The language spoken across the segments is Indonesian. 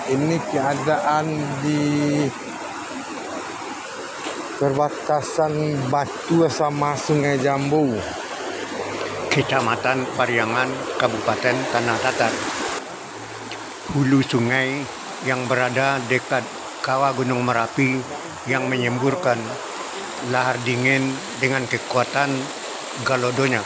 Ini keadaan di perbatasan Batu sama Sungai Jambu, Kecamatan Pariangan, Kabupaten Tanah Datar. Hulu sungai yang berada dekat kawah Gunung Merapi yang menyemburkan lahar dingin dengan kekuatan galodonya.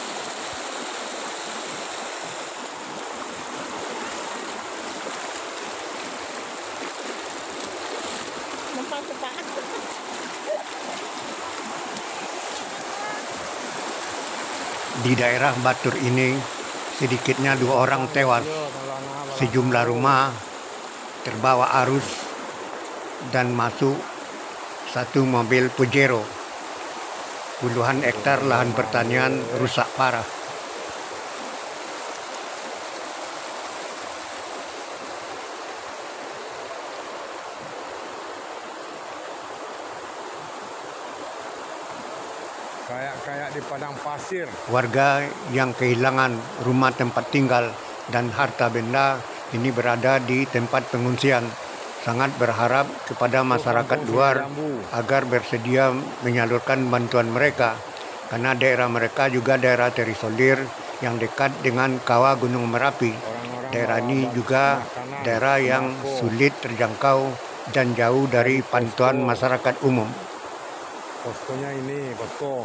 Di daerah Batur ini sedikitnya 2 orang tewas, sejumlah rumah terbawa arus dan masuk 1 mobil Pajero. Puluhan hektar lahan pertanian rusak parah. kayak di padang pasir. Warga yang kehilangan rumah tempat tinggal dan harta benda ini berada di tempat pengungsian. Sangat berharap kepada masyarakat luar agar bersedia menyalurkan bantuan mereka, karena daerah mereka juga daerah terisolir yang dekat dengan kawah Gunung Merapi. Daerah ini juga daerah yang sulit terjangkau dan jauh dari pantauan masyarakat umum. Poskonya ini, posko.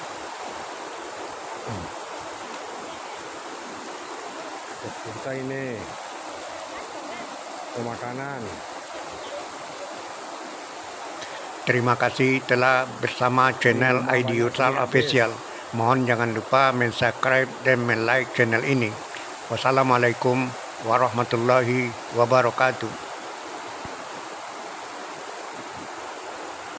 Posko kita ini. Pemakanan. Terima kasih telah bersama channel ID Yutsal Official. Mohon jangan lupa subscribe dan like channel ini. Wassalamualaikum warahmatullahi wabarakatuh.